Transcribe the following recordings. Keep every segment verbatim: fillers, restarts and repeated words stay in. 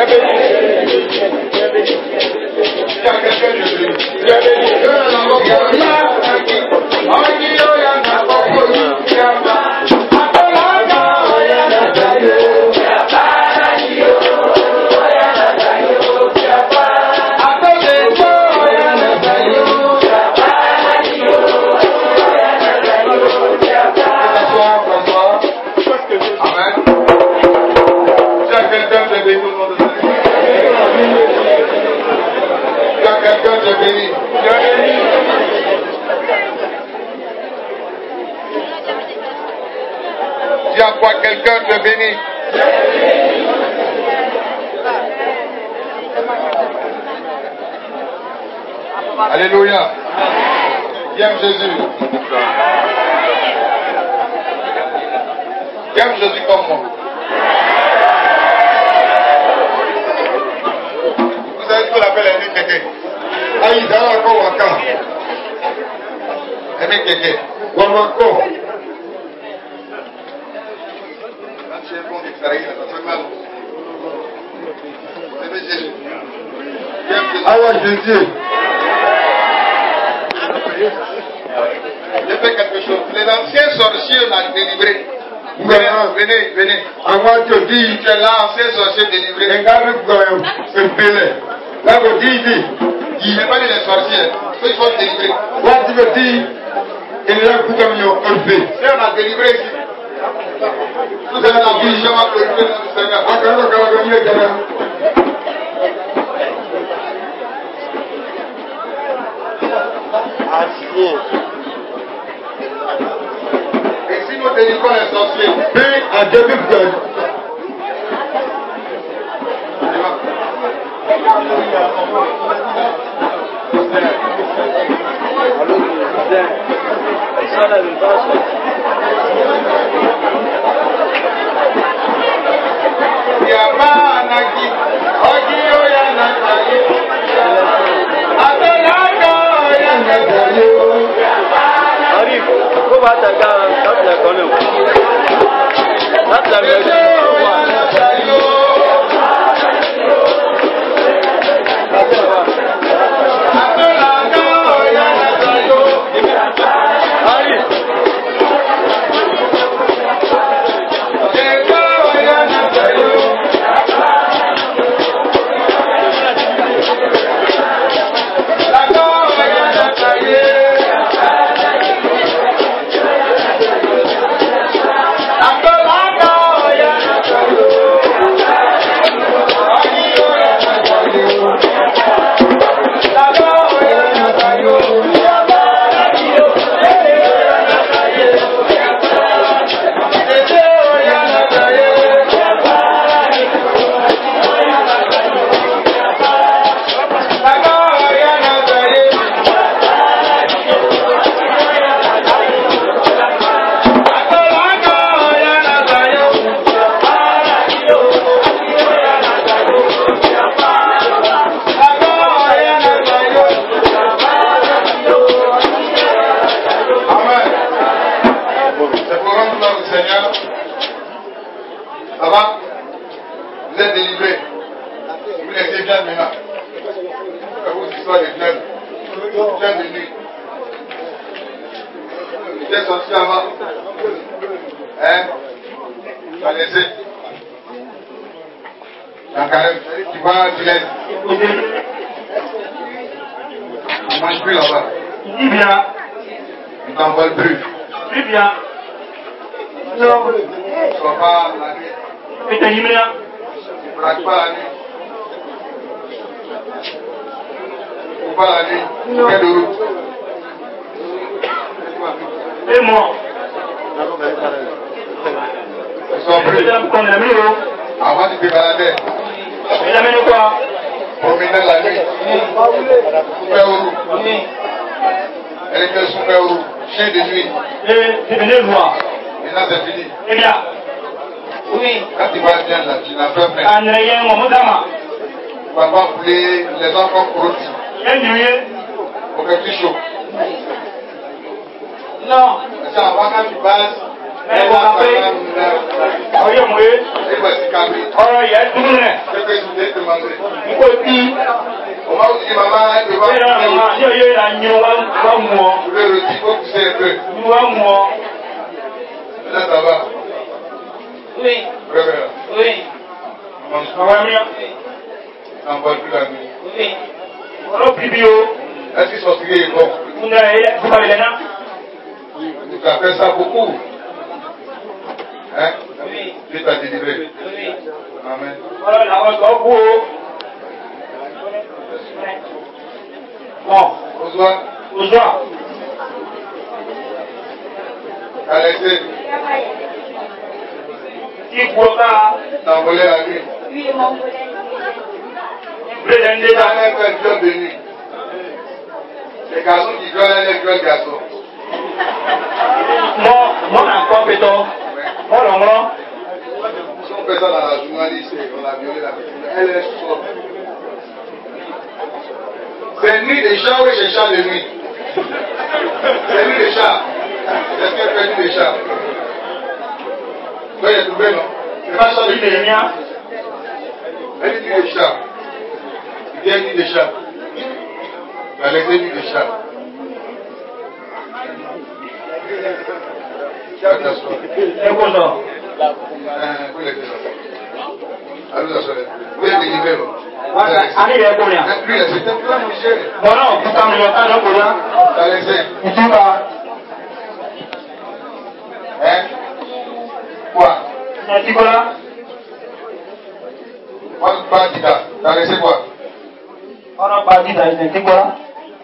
Quelqu'un te bénit. Alléluia. J'aime Jésus. J'aime Jésus comme moi. Vous savez ce qu'on appelle un kéké. Aïe, dans la cour, waka. Un kéké. Wamako. Alors Jésus, j'ai fait quelque chose. Les anciens sorciers m'ont délivré. Venez, venez, venez. Tu es là, ancien sorcier délivré. Je n'ai pas dit les sorciers. Ils sont délivrés. C'est on a délivré ici. Vous avez la vision à glorifier notre Seigneur. Et si nous délivrons les sorciers, paix à début de Yamanaki, Ogio Yanakayo, Adelago Yanakayo. Arrive, go back to Ghana, that's the corner. That's the message. Les enfants crotti. Au petit chaud. Non. C'est avant quand tu passes, ẹ wọ pé ọyọ mọ ye ọ̀rọ̀ yẹ dúró nẹ nkó tí bẹ́ẹ̀ náà mama ní ọyọ yìí la nyinu wa wa mú ọ nyinu wa mú ọ. Oui. Oui. Maman mia. En voit plus la nuit. Oui. On bibi o. Est-ce qu'ils sont tirés bon? On a eu vous parlez là. Tu as fait ça beaucoup. Hein? Oui. Dieu t'a délivré. Oui. Amen. Voilà, la voix au bout. Bon. Bonsoir. Bonsoir. Allez-y. Qui boira? T'envoler la nuit. Oui, mon volet. Président Ça n'est pas un job de nuit. Les garçons qui gueulent, les gueules garçons. Moi, moi, encore pétant. Moi, non, non. Si on fait ça dans la journaliste, on a violé la personne. Elle est sorte. C'est nuit des chats ou c'est chat de nuit? C'est nuit des chats. Est-ce qu'elle fait nuit des chats? Vous avez trouvé, non? C'est pas chat de nuit. Elle dit nuit des chats. Il dit nuit des chats. Elle a laissé nuit des chats. C'est quoi ça? Vous les délivrez. Vous les délivrez, non? Allez, il est combien? Lui, c'était plein de monsieur. Bon, non, vous t'en mettez pas dans le courant. T'as laissé. Et tu vas. Hein? Quoi? Et tu vas là? Moi, je pas dit ça. T'as laissé quoi? On n'a pas dit ça, c'est quoi là?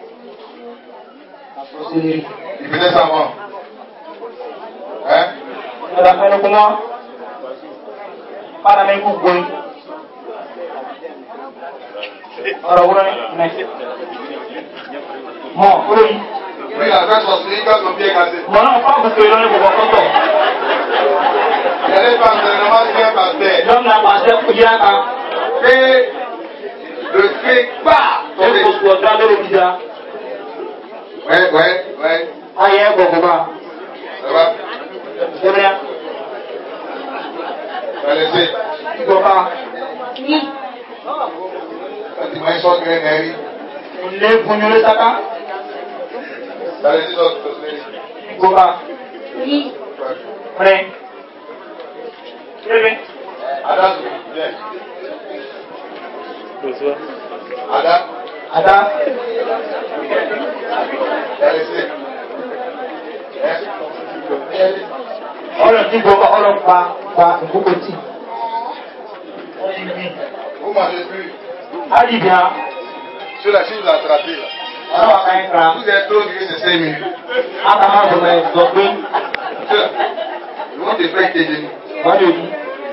Il faisait ça avant. Hein? On a fait le comment? Pas la même coupe, oui. Alors, vous avez. Bon, oui. Lui, il a fait son slip quand son pied est cassé. Bon, non, pas parce que l'on est pour voir content. Il n'allait pas entraînement bien par terre. L'homme n'a pas fait pour dire qu'à. Et le fait pas tomber. Il faut se regarder le visage. Ouais, ouais, ouais. Ah, il y a un bon combat. Ça va? C'est bien. T'as laissé. Tu ne pas. Oui. Quand tu m'as sorti de l'énergie. On est pour nous le sac. T'as laissé son slip. Tu ne pas. Oui. Prêt. C'est bien. Adam, viens. Bonsoir. Adam, Attends. t'as laissé. Hein? On le dit qu'on va, on le pas, pas, beaucoup de temps. Vous mangez plus. Allez bien. Sur la chaîne, vous attrapez là. On va faire un cran. Vous êtes trop dit que c'est cinq minutes. Ah, comment je vais sortir? Ils vont te faire tes genoux. Moi, je dis.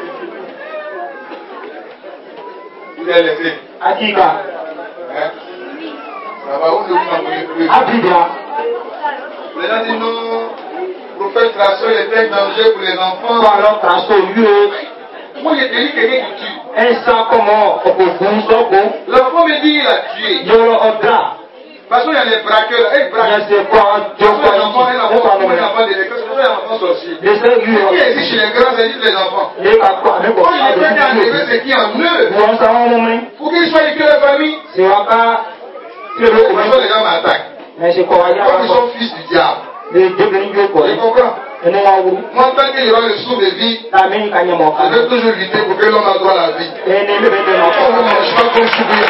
Vous les laissez. Adika. Hein? Ça va, où ne vous n'en voulez plus. Adika. Les gens disent non, prophète Traçon, il était danger pour les enfants. Parlons traço, yo. Moi, j'ai dit quelqu'un qui tue. Un sang comment, au bout, sobo. L'enfant me dit il a tué. Yo, le odra. Parce qu'il y a les braqueurs là, ils braquent. Je sais pas, je Parce que les enfants, sais les pas, enfants, les enfants de l'école, c'est pour les enfants sorciers. je sais, yo. Qui existe chez les grands, c'est juste les enfants. Les capas, les Quand il est prêt à enlever ce qui est en eux, bon, ça va, mon main. pour qu'ils soient écrits à la famille. C'est pas, c'est le Parce que les gens m'attaquent. mais c'est quoi, il y a Comme ils sont fils du diable. les deux bénéfices, quoi. Tu comprends? Et nous, on va Moi, tant qu'il y aura le souffle de vie, la main, il y a mon je vais toujours lutter pour que l'homme a droit à la vie. Et les bébés de l'enfant. On ne mange pas comme subir.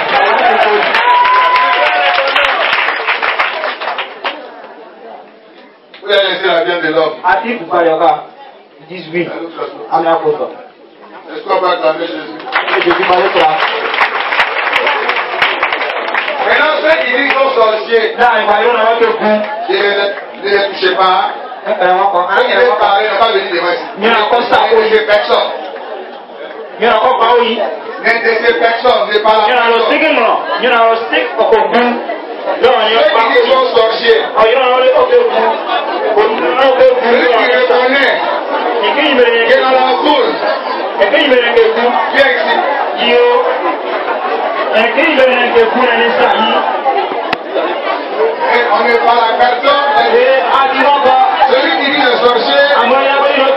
Vous allez laisser la viande de l'homme. Ati Bukayoka, dix-huit, Amna Koto. Est-ce qu'on va acclamer Jésus? Je suis pas là. Maintenant, ceux qui disent qu'ils sont sorciers, Là, il va y avoir un peu de coup. ne les- ne les touchez pas. Un peu encore. Quand il veut parler, il n'a pas venu devant ici. Il y a encore ça, Ne touchez personne. Il y a encore pas oui. Ne touchez personne. Ne parlez Il y a le pas. stick, non. Il y a le stick au coup. Là, il y a Ceux pas qui disent qu'ils sont sorciers, oh, il y a un peu de coup. celui qui reconnaît Et qui me qu'il est dans la foule, Et qui me le coup. viens ici. Yo. Et qui me le coup, il est ça. Et on ne parle à personne. Et à qui va pas. Celui qui dit le sorcier, À moi, il y a pas une autre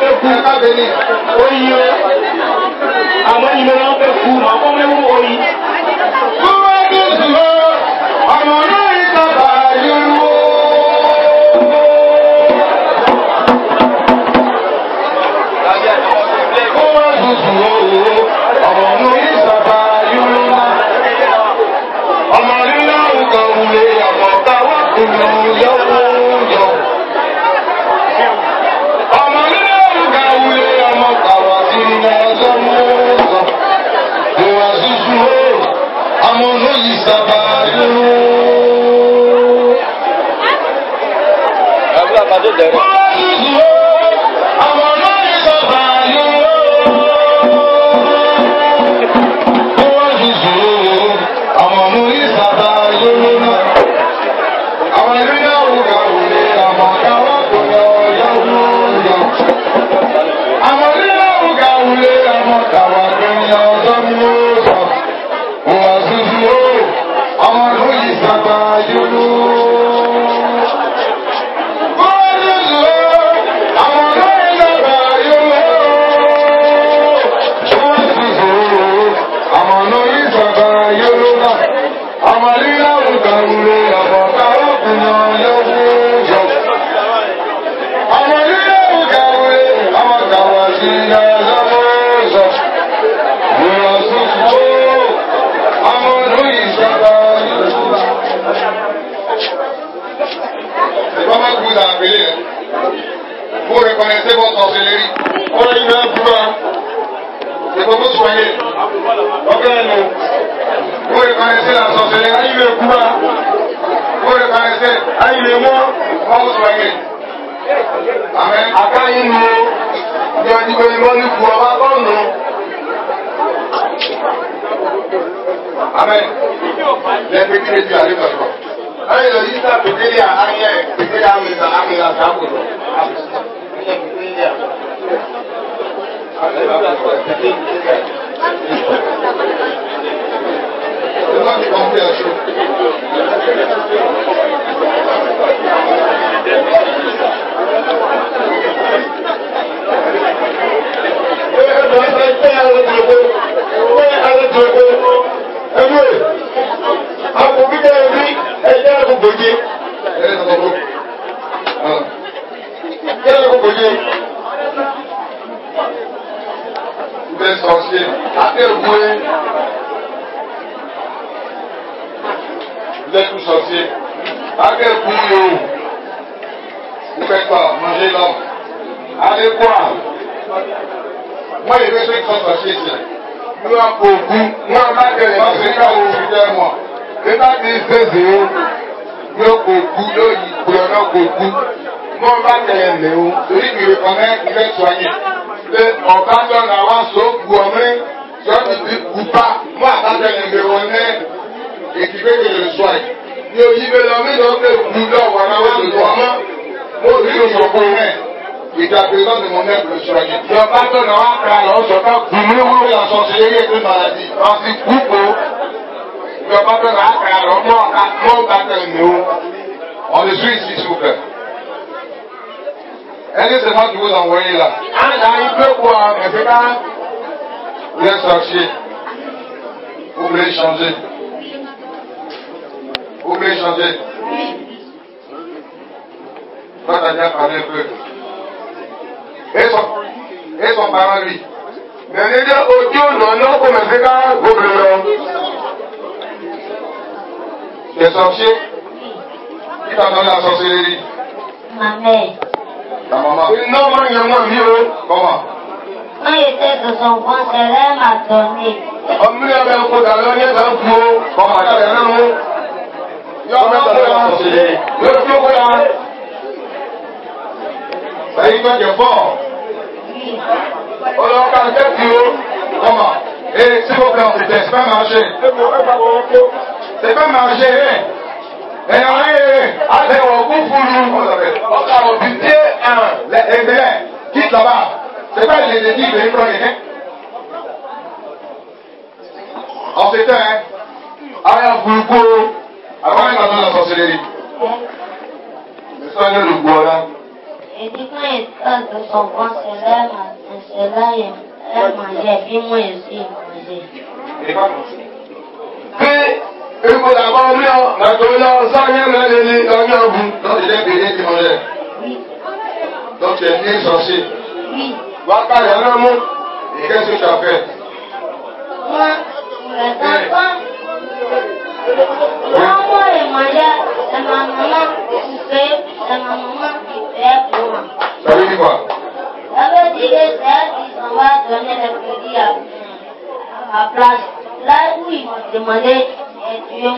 à place. Là où ils m'ont demandé de tuer mon petit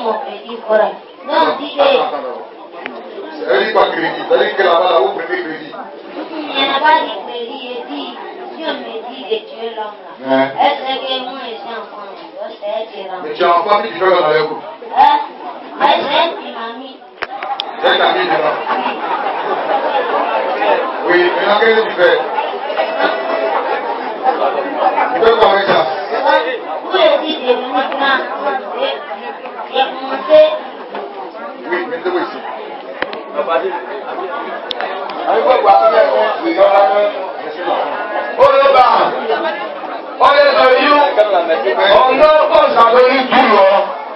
crédit correct. Donc, dis que. Elle dit pas crédit, elle dit que là-bas, vous prenez crédit. Il n'y a pas de crédit, il dit, si on me dit de tuer l'homme là, est-ce que moi je suis enfant, c'est tirant. Mais tu es enfant, tu fais dans la coupe. Hein? Mais c'est une mamie. C'est ta vie dedans. Oui, maintenant qu'est-ce que tu fais? Tu fais quoi avec ça? Vous le dites de venir grand, et commencer. Oui, mettez-vous ici. Olóba, ọlẹ́ sọ yíó, ọ̀nà ọ̀sàdọ̀ ní túlọ̀.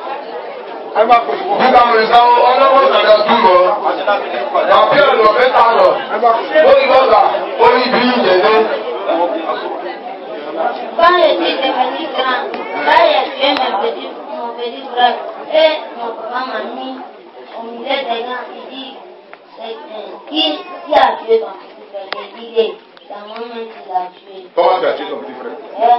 Nígbà mẹ́sàn ọ̀nà ọ̀sàdọ̀ túlọ̀. Bàbí ọ̀nà mẹ́ta lọ. Lórí bọ́sà, orí bí ìjẹ̀dẹ́. Quand je dis de venir grand, là j'ai tué mes petits, mon petit frère et mon papa m'a mis au milieu des gants. Il dit, qui, qui a tué ton petit frère? J'ai dit, c'est moi-même qui l'a tué. Comment tu as tué ton petit frère? Eh,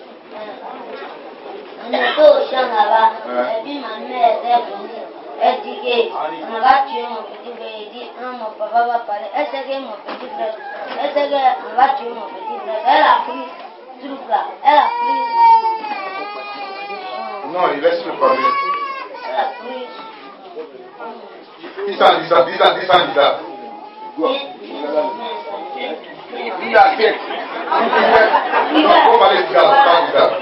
on était au champ là-bas, et puis ma mère était venue. Elle dit qu'on va tuer mon petit frère. Il dit, ah, mon papa va parler. Elle sait que mon petit frère, elle sait qu'on va tuer mon petit frère. Elle a pris ce truc là, elle a pris. Non, il laisse le parler. Elle a pris. Dis ça, dis ça, dis ça, dis ça, dis ça. Dis la tête. Non, on va aller dire ça, pas dis ça.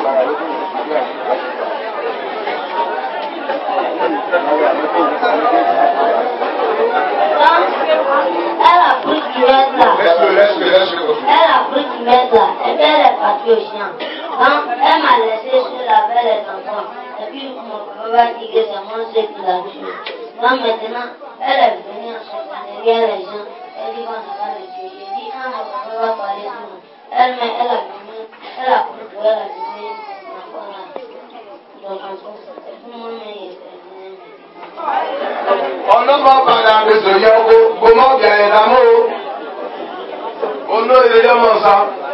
Elle a pris du reste là. Laisse-le, laisse-le, laisse-le. Elle a pris du reste là. Et puis elle est partie au chien. Donc elle m'a laissé sur la belle les enfants. Et puis mon papa va dire que c'est moi qui l'a tué. Donc maintenant, elle est venue en se derrière les gens. Elle dit qu'on va le tuer. J'ai dit, ah, mon papa va parler sur nous. Elle, mais elle a venu, elle a pris pour elle a venu l'enfant là. Donc en tout cas, et puis moi-même, il était venu. Ọlọ́mọ padà gbèsè yẹ kó gbọmọ bẹ̀rẹ̀ dámọ́ o. Olú ìrẹ́lẹ́ mọ̀ sá.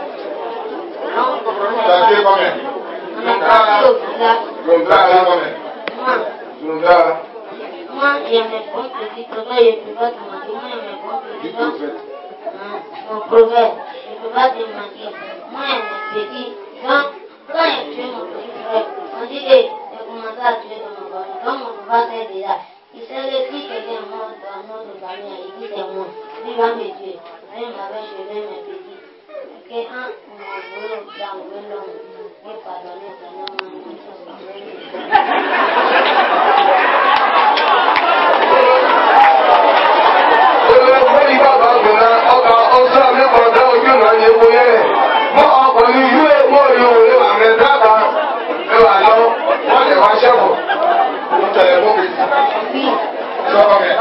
Tu as tué combien? On a parti au village. Tu as tué combien? Moi, moi, il y a mes bons petits prophètes, je ne peux pas te mentir. Moi, il y a mes bons petits prophètes. Mon prophète, je ne peux pas te mentir. Moi, il y a mes petits. Donc, quand il a tué mon petit frère, on dit que j'ai commencé à tuer dans mon corps. Donc, mon papa sait déjà. Il sait que si quelqu'un est mort dans notre famille, il dit c'est moi. Lui va me tuer. Là, il m'avait jeté mes petits. Que un, mon boulot, dans le long, il pardonner seulement. Olóògbé ìgbà bá gbìnà ọkà ọ̀sán mi kọ̀ọ̀dá ojú ìrìn àyè epo yẹn. Mọ́ ọkọ̀ ní yú èmọ́ ìlú òwe àmì dáta. Ẹ wà lọ, wọ́n lè wá ṣẹ́fù. Tu as les bons petits. Oui. Tu as combien?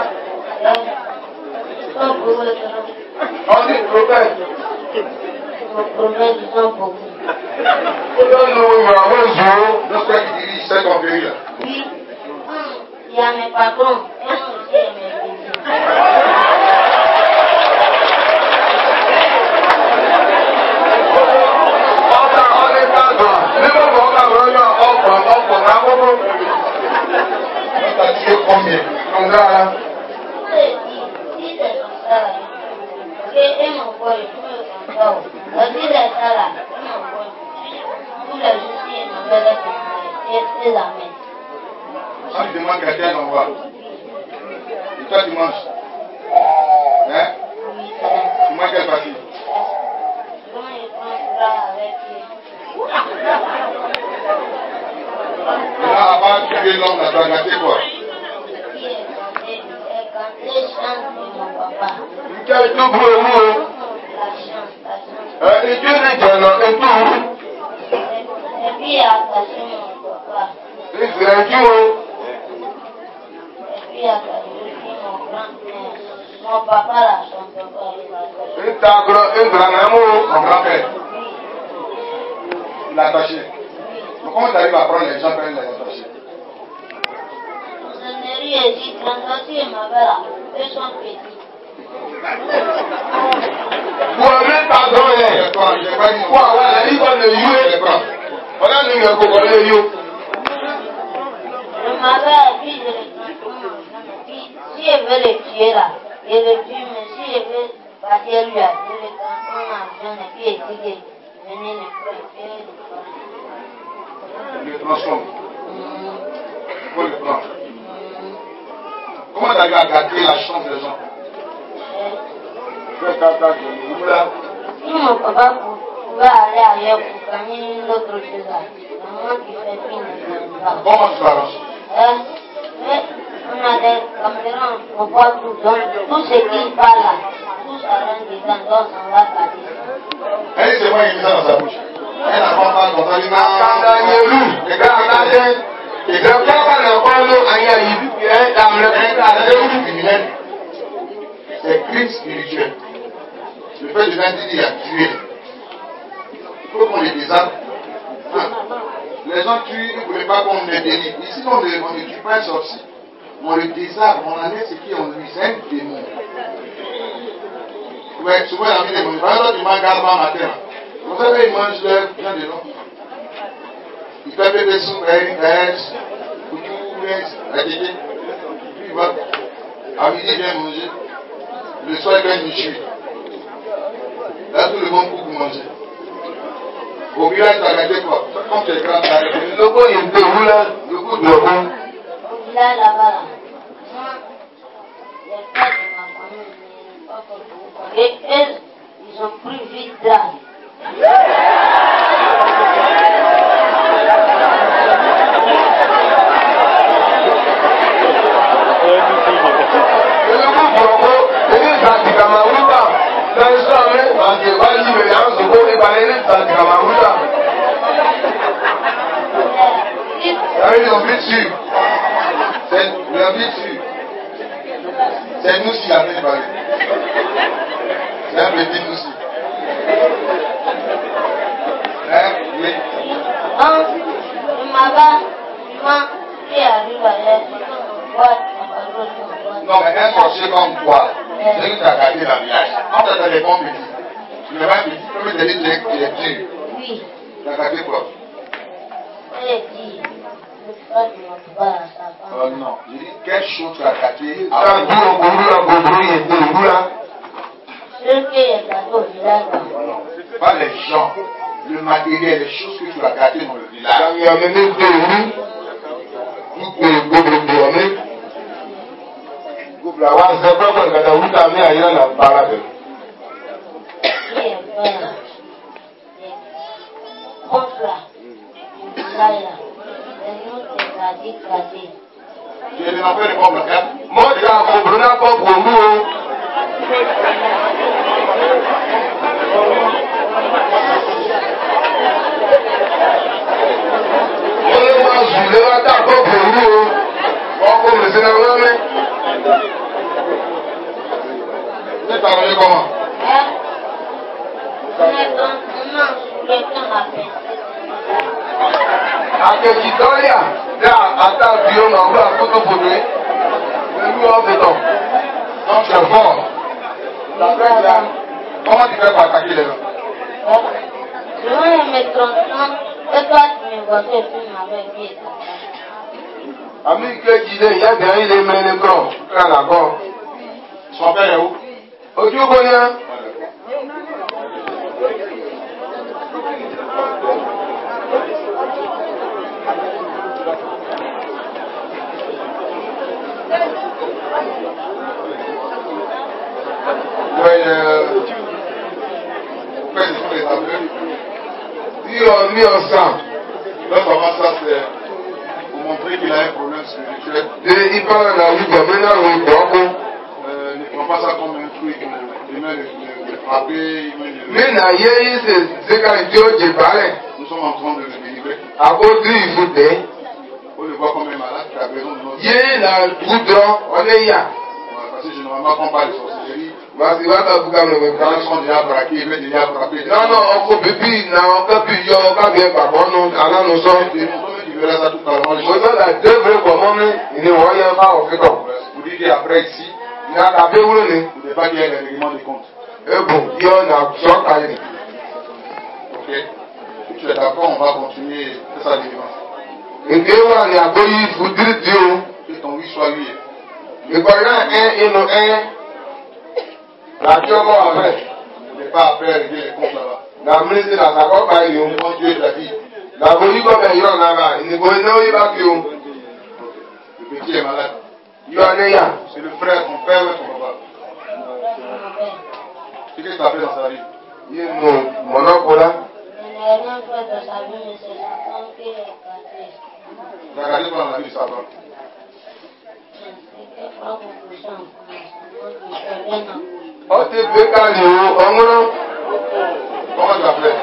Sans problème. On dit prophète. Mon problème, ils sont pour vous. Olóògbé ìyàwó ìṣòro. J'espère qu'il dirige, c'est ton pays là. Oui. Il y a mes patrons. Et moi aussi, il y a mes petits. Ọkà ọdún káàkiri. Nígbà tó ọkà lọ́yọ̀ ọkọ̀ ọkọ̀ lákòókò. Tu as tué combien? Ǹgbàrá. Je dis, si c'est comme ça, là, et m'envoie, je peux le faire. Si c'est ça, là, il m'envoie. Tous les jours, il m'envoie les familles et les amène. Si tu demandes quelqu'un, on va. Et toi, tu manges. Hein? Oui, c'est Tu manges quelle partie? bon, je prends ça avec lui. Maintenant, avant de tuer l'homme, tu as gâté quoi? Qui est canté, est canté, chante de mon papa. Ǹjẹ́ ìdúgbò ewu o? La chance, la chance. Ìjú ní ìjọ̀nà ètò Et puis, attaché mon papa. ìgbìyànjú o. Et puis, attaché aussi mon grand-père. Mon papa, la chance, papa, il va attacher. Ìtàgùrọ̀ ìgbìyànjú o. Ton grand-père, Oui, il a attaché. Mais comment tu arrives à prendre les gens quand il les attaché? je n'ai rien dit, transacté ma belle, et son petit. Wọ́n ní ìtàgùrọ̀ yẹn. Je prends, je n'ai pas dit non. Wọ́n àwọn ẹ̀rí kan lè yú Je ẹ̀. prends. Ọ̀dà ni ìyẹn kò kọ́ lè yú. Je m'avait appris de les transformer en jeune. Et puis, si elle veut les tuer là, elle le tue, mais si elle veut partir lui, elle les transforme en jeune. Et puis, elle dit que venez les préférer. Il les transforme. Il faut les prendre. Comment tu arrives à garder la chance des gens? Si mon papa pouvait aller ailleurs pour gagner une autre chose, c'est moi qui fais qu'il ne gagne pas. Comment tu t'arranges? On a des caméras, on voit tout. Donc, tout ce qui parle là, tout ça rentre dedans, donc on va garder. Elle, c'est moi qui ai mis ça dans sa bouche. Elle n'a pas parlé comme ça. Elle n'a pas parlé. Et quand on a parlé, c'est crime spirituel. Le fait de dire qu'il a tué. Il faut qu'on les désarme. Les gens tuent, ils ne voulaient pas qu'on les délivre. Ici, on ne, on ne tue pas un sorcier. On le désarme, on enlève ce qui est en lui. C'est un démon. Ouais, souvent, il y a des démons. Par exemple, il mange garba matin. Vous savez, il mange l'œuf, bien de l'eau. Il fait bébé sous, il reste. Puis il va, à midi il vient manger, le soir il vient nous tuer. Là tout le monde peut vous manger. Au village tu as regardé quoi? Quand tu es grand, tu as regardé. Le coup il est où là? Le coup de l'eau. Au village là-bas là, moi, les frères de ma famille, ils pas comme vous. Et eux, ils ont pris vite là. Ils ont vite su. Ils ont vite su. C'est nous qui avons parlé. C'est un petit nous aussi. Hein? Oui. Donc, ma bas, moi, qui arrive à l'air, non, mais un sorcier comme toi, c'est que tu as gardé la village. Quand tu as des bons petits, tu ne vas pas petit, tu peux te dire que tu es dur. Oui. Tu as gardé quoi? Elle dit, le frère de mon papa, sa femme. Oh non, je dis, quelle chose tu as gardé Ah, avant? Ce qui est gardé au village. Pas les gens, le matériel, les choses que tu as gardées dans le village. Il y a même des roues, tout est beau de la voix, c'est pas comme quand vous t'amenez ailleurs la parade. Qui est vert, les contrats, du village là, c'est nous qui gardés, gardés. Tu es un peu de pommes, là. Moi, j'ai un problème pas pour nous. On est pas sur le matin pas pour nous. On commence à l'amener. Vous êtes arrangé comment? Hein? On est dans on a sous le temps la paix. Avec Italia, là, à ta vie, on envoie un photo pour lui. Mais nous, on fait tant. Donc tu es fort. Comment tu fais pour attaquer les gens? Je vais me tromper, et toi tu me vois que tu m'avais dit. Ami que disait, il y a derrière les mains de grand. Là, d'accord. Son père est où? Au Dieu connaît. Oui, euh. Vous faites des choses aveuglées. Si on met ensemble, Donc, comment ça, c'est pour montrer qu'il a un problème spirituel. et il parle dans la vie, comme maintenant, on est bon. Euh, ne prends pas ça comme un truc. Il met le frapper, il met le. Mais na yeye c'est quand Dieu te parle. Nous sommes en train de le délivrer. À cause du il faut te. On le voit comme un malade qui a besoin de notre. Yeye na goudron, on est ya. Parce que généralement, quand on parle de sorcellerie, Parce que va ta bouga me quand ils me sont déjà braqués, ils veulent déjà frapper. Non, non, on peut pipi, na on peut pipi, on peut bien par bon, nous, allons nous sommes. Et nous sommes qui verront ça tout à l'heure. Je donne la deux vrais comment, il ne voit rien pas au fait comme. Vous dites qu'après ici, Il a tapé où le nez. vous n'avez pas qu'il y ait les règlements de compte. Et bon, il y en a sans cahier. Ok? Si tu es d'accord, on va continuer ça délivrance. Nke wa ni aboyi fudiri di o. Que ton oui soit oui. Ìkọ̀yà ẹ̀ inú ẹ̀ làbí ọmọ àfẹ́. Ne pas après régler les comptes là-bas. Nà mínísítì nà sàkọ́ bá yìí o. Mon Dieu ta vie. Nàbò yí gọ́mẹ̀ yọ̀ nàbà ìnìbò iná yí bá fi o. Le petit est malade. Yọ níyà. C'est le frère, ton père ou ton papa. Qu'est-ce que tu as fait dans sa vie? Yé nù mọ̀nàkúlá. Tu as regardé pendant la vie de sa femme. Ó ti gbé káàdì o ọmúná. Comment tu as fait?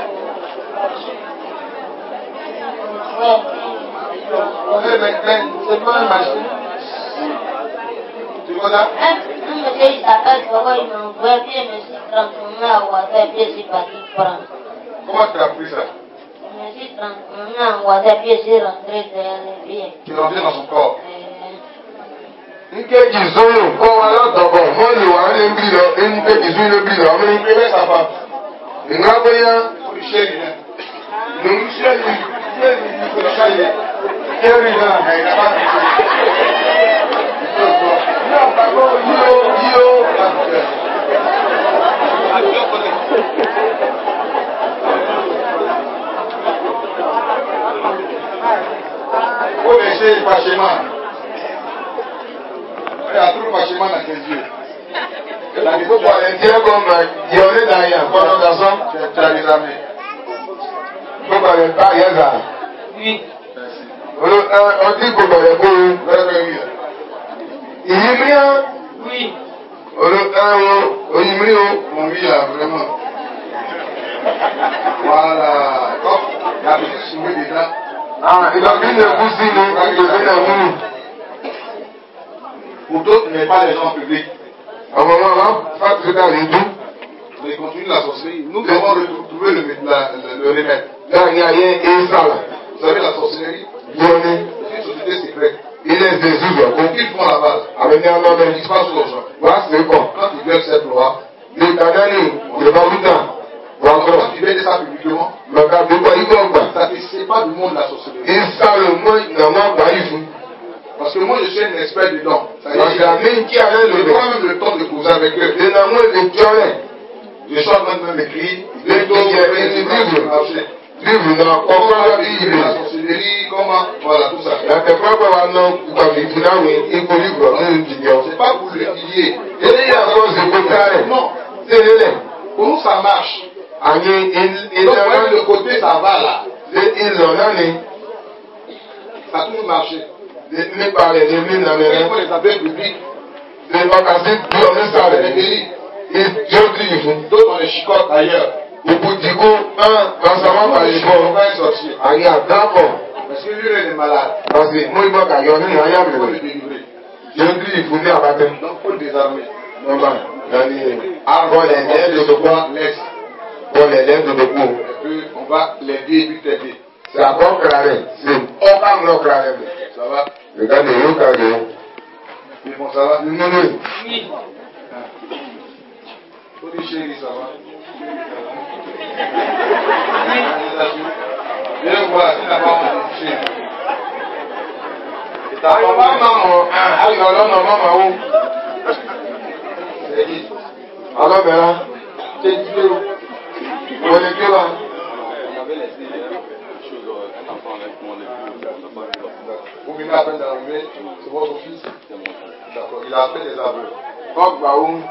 Eh ben, ben, c'est pas une machine. Tu vois ça? Un monsieur il s'appelle Bobo, il m'a envoyé, puis je me suis transformé en water, puis je suis parti prendre. Comment tu as pris ça? Je me suis transformé en water, puis je suis rentré derrière les pieds. Tu es rentré dans son corps. Nkeji zoro kọ́ wa lọ́dọ̀bọ̀ mọ́lì wà ní bí lọ nkeji zoro ní bí lọ ọmọ ní pé bẹ́ẹ̀ sábà. Ìgbà bóyá Pour chez lui, hein. ló ń ṣe ní ṣe ní ìfọ̀ṣáyé. Kẹ́rì náà. Il n'a pas touché. Ní àpapọ̀ yíyó yíyó. Faut laisser le parchemin. Il y a tout le parchemin dans tes yeux. Gbogbo àlẹ́ tí ẹ kọ́ mà yẹ onídà yẹn kọ́nà dasán. Tu as des amis. Gbogbo àlẹ́ bá yẹ zà. Ọtí gbogbo àlẹ́ kó o. Very, very weird. Ìyí mìíràn. Olo ẹ̀wọ̀n oyin mìíràn. Mon vie là, vraiment. Voilà. Comme la petite souris déjà. Ìdọ̀bí lè kú sí ni ìdọ̀bí lè mú. Pour d'autres, mais pas les gens publics. Ọmọ wọn wọn fàtúntì ká lè dún. Mais continue la sorcellerie. Nous avons retrouvé le, la, le, le remède. Láàrin ayé Ísàlà. Vous savez, la sorcellerie, Yóò ní c'est une société secrète. ilé ìdèzú ìjọ̀kú. Donc, ils font la base. Àbẹ̀ ní ọlọ́bẹ̀. Ils se passent aux gens. Wá sí kọ̀. Quand ils veulent cette loi, Ní Kàdánì Yorùbá Wúdà. Wà kọ̀. quand ils veulent ça publiquement, Màkà gbogbo ìgbà ọgbà. ça ne pas du monde la sorcellerie. Ísàlù mọ́ ìnáwó àgbà yìí fún. Parce que moi, je suis un expert dedans. Ọ̀sẹ̀ àmì kí alẹ́ lò Je dé. prends même le temps de causer avec eux. Ìnáwó èdè jọ́rẹ̀. Je chante même écrit. Les Les deux, deux, il y a des livres. marché. Bíbù náà kọ́kọ́ lọ́dí ìbò. La sorcellerie, comment, voilà, tout ça. Yàtọ̀ pápá wa ná ìgbàgbé ìfúnáwé ipò ìgbọ̀ ní ìdìyọ. C'est pas pour le pilier. Eléyìí àkọ́ ṣègbè kárẹ̀. Non. Ṣé lélẹ̀? Pour nous, ça marche. Àyè Donc, ìlànà même le côté, ça va là. lé ìlọ̀ náà ni Ça a toujours marché. nípa rẹ̀ ní mí nà Il mẹ́rẹ́. faut les affaires publiques. Lè ọkà sí bí ọmọ Les sàrẹ̀. mairies. Yóò dì í fún. D'autres, on les chicote ailleurs. Òkú dìgbò hàn lọ́sàmọ́ On pàlẹ́ les bọ̀. chicote, on va les sortir. Àyè àdábọ̀. Parce que lui, il est malade. Lọ́sì mú ìbọn kàyọ nínú ayé Il faut àmì le délivrer. yóò dì í fún ní àbátẹ́. Donc, il faut le désarmer. Nọ́mbà yanni Avant bọ́ọ̀lù ẹ̀dẹ́ dòdòkú. laisse. Bọ́ọ̀lù ẹ̀dẹ́ dòdòkú. Et puis, on va l'aider et puis t'aider. C'est à quoi créer? C'est aucun nom créer. Ça va? Regardez, regardez. Mais bon, ça va? Non, non. Faut dire chérie, ça va? Viens voir, tu n'as pas envie de chérie. Et t'as Ayọ̀ pas bá máa mọ̀ ayọ̀ ọlọ́nà máma wó. C'est dit. Ọlọ́bẹ̀rẹ̀ ṣe jíjẹ́ o. Wọ́n lè gbé wa. On avait laissé quelque chose, un enfant avec mon épouse, on n'a pas vu l'enfant. Vous venez à peine d'arriver, c'est votre fils? C'est mon fils. D'accord, il a appelé des aveux. Ọgbà ohun.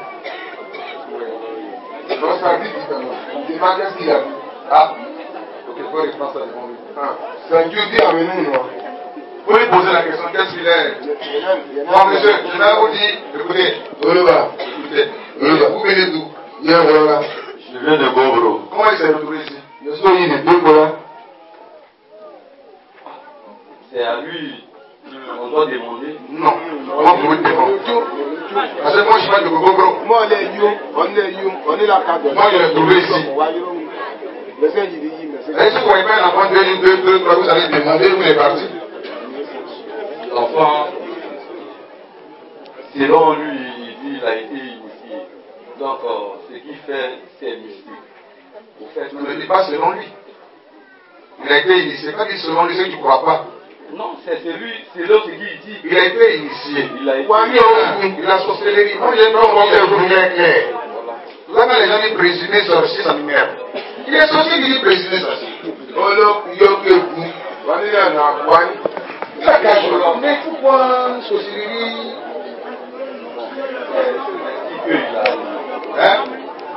Lọ́sà bí ìgbàlọ́. Ìdí máa jẹ́ sí ìyàwó. Ah, ok, il faut reprendre ça devant lui. Sànjú bí àwọn inú ìwọ̀n. Vous lui posez la question, qu'est-ce qu'il est? Bon, monsieur, je vais vous dire, écoutez, Olúwa, écoutez, vous venez d'où? yẹ wọ́ra. Je viens de Gobro. Comment il s'est retrouvé ici? Yẹ̀sọ́ yìí lè gbé kọ́ra. C'est à lui qu'on doit demander. Non, comment vous le demandez? Parce que moi, je parle de Gogoro. Mọ́ ọ̀lẹ́ yó, ọ̀nẹ́ yó, ọ̀nìlàkadọ̀. Moi, je l'ai trouvé ici. Mẹsẹ̀ yìí yí mẹsẹ̀. Et si vous voyez pas un enfant de deux, deux, trois, vous allez demander où il est parti. L'enfant, selon lui, il dit qu'il a été initié. Donc, euh, ce qu'il fait, c'est mystique. Vous faites Je ne dis pas selon lui. Il a été initié. Quand il dit selon lui, c'est que tu ne crois pas. Non, c'est celui, c'est l'autre qui dit. Il a été initié. Il a été. Il a sorcellerie. Moi, j'ai pas compris le bien clair. Là, quand les gens disent présumé sorcier, ça m'énerve. Il est sorcier qui dit présumé sorcier. Oh là, il y a que vous. Voilà, il y en a quoi? Ça cache là. Mais pourquoi sorcellerie? Hein?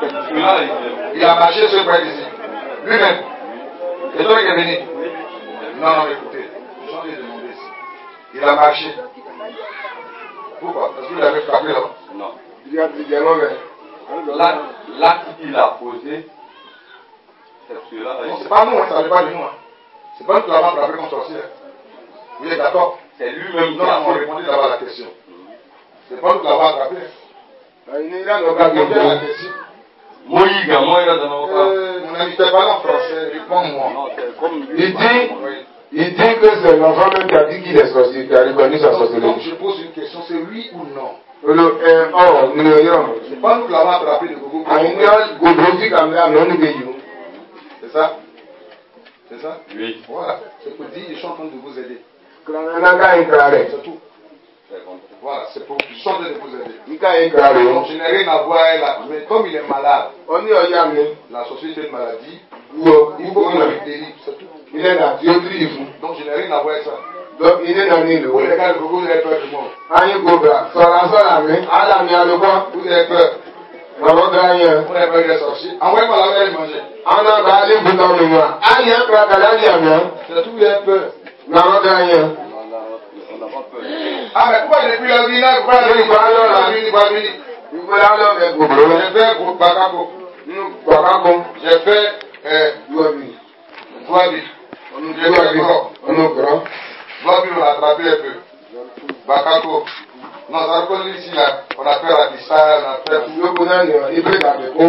Il a marché sur le point d'ici. Lui-même. C'est toi qui est venu. Non, non, écoutez. J'en ai demandé ici. Il a marché. Pourquoi? Parce qu'il avait frappé là-bas. Non. Il y a des gens, mais. L'acte qu'il a posé, c'est celui-là. Non, c'est pas nous, hein, ça ne pas de nous. Hein. C'est pas nous qui l'avons frappé comme sorcier. Vous êtes d'accord? C'est lui-même Non, qui a non, fait. répondez d'abord à la question. C'est pas nous qui l'avons attrapé. Il est là, Donc, répondez à la question. Moïse, moi, il a dans mon Euh, mon ami, tu parles en français, réponds-moi. Non, c'est comme lui. Il dit, Oui. il dit que c'est l'enfant même qui a dit qu'il est sorcier, qui a reconnu sa Donc, sorcellerie. je pose une question, c'est oui ou non? Le un or, nous le disons. C'est pas nous qui l'avons attrapé de Gogo. À une heure, Goudrofi Kamera, non, nous payons. C'est ça? C'est ça? Oui. Voilà. C'est pour dire, je suis en train de vous aider. Krananga Inkrare. C'est tout. Voilà, c'est pour je suis en train de vous aider. Nika Inkrare. Donc, je n'ai rien à voir là. Mais comme il est malade, On dit Oyame. la société de maladie, Ou il faut qu'on le délivre, c'est tout. il est là, Diotri il faut. Donc, je n'ai rien à voir avec ça. Donc il est dans l'île. Vous, les gars de Gogo, vous avez peur de moi. Aïe Gobra, Sora Sora, mais à la mienne, le quoi? Vous avez peur. Maman Gagne. Vous avez peur des sorciers. Envoyez-moi la veille manger. On a gardé pour ton mémoire. Aïe, un cracala, diamant. C'est tout, vous avez peur. Maman Gagne. On n'a pas peur. Ah, mais pourquoi depuis la vie là, pourquoi la vie là, la vie là, vie Il faut aller avec Gobra. J'ai fait pour Bakako. Nous, papa, bon. J'ai fait, euh, Douabi. Douabi. J'ai fait encore. On est grand. Douabi, on a attrapé un peu. Bakako. Non, ça reconnaît ici là. On a fait la distance, on a fait. Le bonheur, il peut garder bon.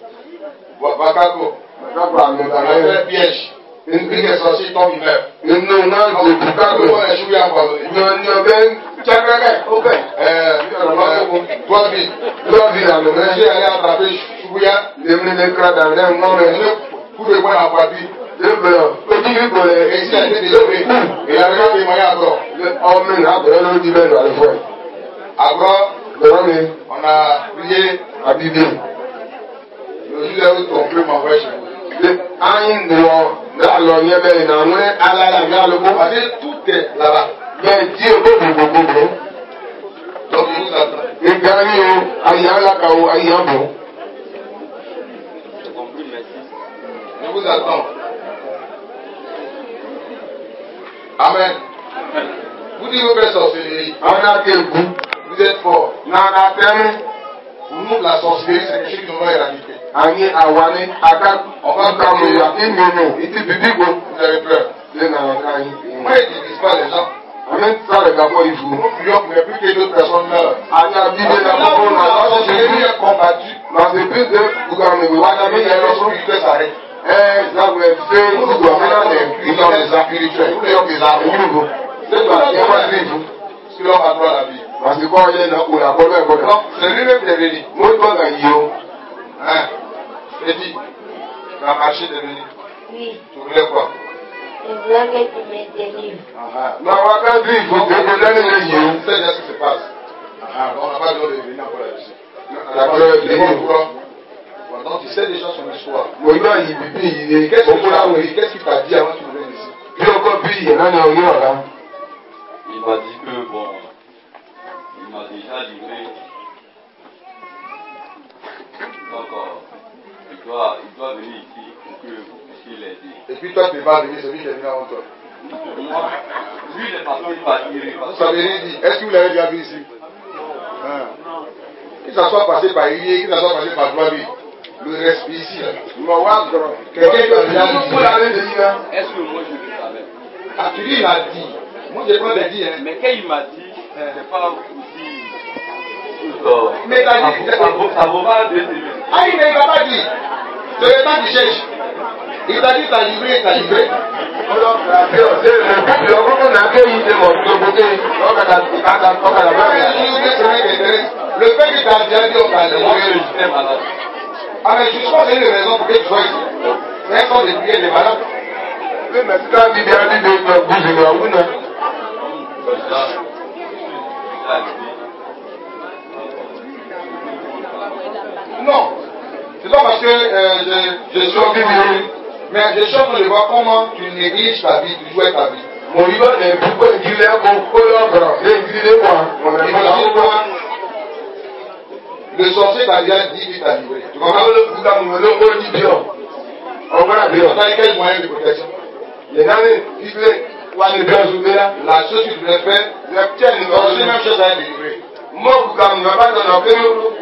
Bakako. Bakako, on On a fait piège. Une brique est sortie, tombe, il meurt. Nous, non, non, c'est pour Bakako, Bakako. on a joué à Bakako. Non, non, ben, Tchakaka, ok. Euh, Douabi. Douabi, là, le J'ai mec. allé attraper Chouya. Les mecs, dans l'air, non, mais. Pour le voir en voiture. Le blanc, petit grip, on Et est. ici, il a été délevé. Et il a regardé les moyens encore. Le homme, là, le dit, ben, dans le foie. Après, Le homme, on a prié. Abidé. Le jour où ton peu m'envoie chez vous. Le aïn de l'or, là, l'on y est, ben, dans le à la la gare, le beau. Parce que tout est là-bas. Ben, Dieu, beau, beau, beau, beau. Donc, il vous attend. Et gagné, aïe, à la cao, aïe, à bon. J'ai compris, merci. Je vous attends. Amen. Vous dites vous faites sorcellerie. On a quel goût? Vous êtes fort. N'a pas terminé. Pour nous, la sorcellerie, c'est quelque chose qu'on va éradiquer. Aïe, awane, attaque. On va comme il y a une minute. Il dit, bibi, go. Vous avez peur. Le n'a pas Moi, ils ne divisent pas les gens. Amen, ça, le gars, il faut. Nous prions pour ne plus que d'autres personnes meurent. Aïe, a dit, Parce que la là où on la a sorcellerie est combattue, dans ce but de gouverner, vous la avez vie des des raisons. spirituels s'arrête. Eh, ça vous est fait, vous doivez faire des Nous sommes des spirituels. Nous sommes des armes. C'est pas, il y a pas de vous. Ce que l'on va droit à la vie. Parce que quand il est dans la colère, Donc, c'est lui-même qui est venu. moi, je pense à Yo. Hein? C'est dit. Tu as marché de venir. Oui, Tu voulais quoi? je voulais que tu me délivres. Ah, Non, on va pas dire, il faut que vous donniez le Yo. on sait déjà ce qui se passe. Ah, on n'a pas besoin de venir encore là-dessus. La colère est C'est bon, venue. pourquoi? Donc, tu sais déjà son histoire. Moi, il est bibi, il est. Qu'est-ce Au bout là, oui. qu'il Qu'est-ce qu'il t'a dit avant que tu viennes ici? Puis encore, puis, il y en a un Yo, là. Il m'a dit que, bon, il m'a déjà livré. Donc, euh, il, doit, il doit venir ici pour que vous puissiez l'aider. Et puis toi, tu vas venir, celui qui est venu avant toi. Moi, lui, il est parti par tirer. Vous savez rien dit. Est-ce que vous l'avez déjà vu ici? Hein? Qu'il ça soit passé par Ilié, qu'il ça soit passé par Douabi. Le reste ici, là. Quelqu'un qui a déjà dit. Est-ce que moi, je le savais? Ah, tu dis, il a dit. Moi, j'ai pas dit, hein. Mais quand il m'a dit, c'est pas aussi. Euh, Mais il a dit. ça vaut- ça vaut pas deux semaines. Ah, il ne l'a pas dit. C'est le temps qu'il cherche. Il t'a dit, t'as livré, t'as livré. Le fait que tu as déjà dit, on t'a Moi, livré. j'étais malade. Ah, mais je pense que c'est une raison pour que tu sois ici. C'est un sort de prière des malades. Non, c'est pas parce que euh, je, je suis en vie, mais je suis en train de voir comment tu négliges ta vie, tu joues ta vie. Mon livre n'est plus pas utilisé pour l'ordre. Il est utilisé pour mon livre. Le sorcier t'a déjà dit qu'il t'a livré. Tu comprends? Le Bouddha nous le dit bien. On va la bien. Tu as quel moyen de protection? Il y en a qui veulent. La chose que tu devais faire, c'est la même chose à délivrer. Moi, vous ne m'avez pas donné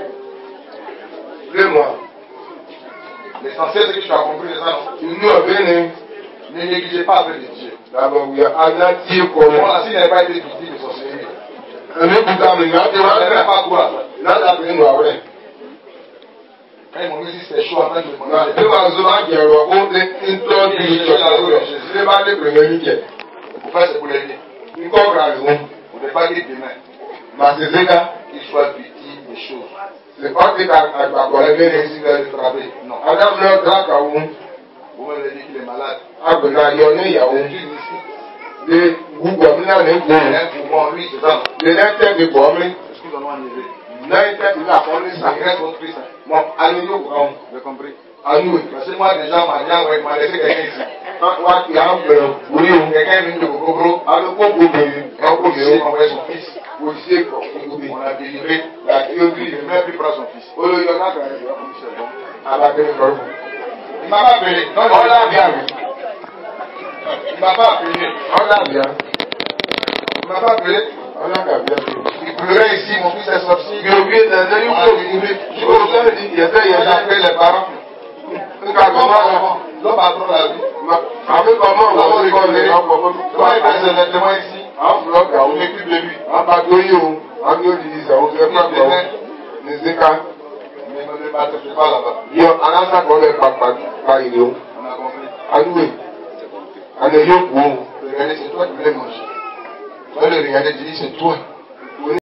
le moi. L'essentiel, c'est que tu as compris les ça. Nous avons ne négligez pas avec les dieux. D'abord, il y a un entier pour moi. S'il n'avait pas été victime de sorcellerie, un mec qui t'a mené, tu n'avais pas quoi. Là, la peine doit avoir. Quand ils m'ont dit c'était chaud en train de me demander. Je vais vous dire qu'il y a une tonne de choses. Je vais pas les premiers week-ends. Pour faire ce pour les liens. Une corde à l'eau. Vous ne devez pas dire demain. Mais c'est ça. Qu'il soit victime des choses. C'est pas que ta collègue est réussi à le frapper. Non. Adam leur drac à où. Vous m'avez dit qu'il est malade. Ah, ben là, il y en a, il y a où. De vous, comme là, les il y a un pouvoir, lui, c'est ça. De l'intérêt de quoi, mais. Excusez-moi, on y est. L'intérêt de la police, ça reste contre Christ. Bon, allez, nous, j'ai compris. À nous. Parce que moi, déjà, on m'a laissé quelqu'un ici. Il y a un peu, oui, quelqu'un est venu de Gogoro. À le Gogo, un peu, on envoyé son fils. Aussi, on a délivré la théorie, il ne même plus prendre son fils. Oh, il y en a quand même. À la téléphone. Il m'a pas appelé. Non, on l'a bien vu. Il m'a pas appelé. On l'a bien. Il m'a pas appelé. On l'a bien vu. Il pleurait ici, mon fils est sorti. Il a oublié de donner une chose. Je vous le dis, il y a des gens qui appellent les parents. Un cas comment l'homme a trop la vie. Avec comment on va rigoler. Comment il passe exactement ici? Un bloc, on m'équipe de lui. Un bateau, un bateau, dit ça, on ne sait pas quoi. Les écarts. Mais on ne m'attrape pas là-bas. Il y a un instant qu'on n'est pas pas idiot. On a compris. À nous. À nous, regardez, c'est toi qui voulais manger. Tu vas le regarder, tu dis c'est toi.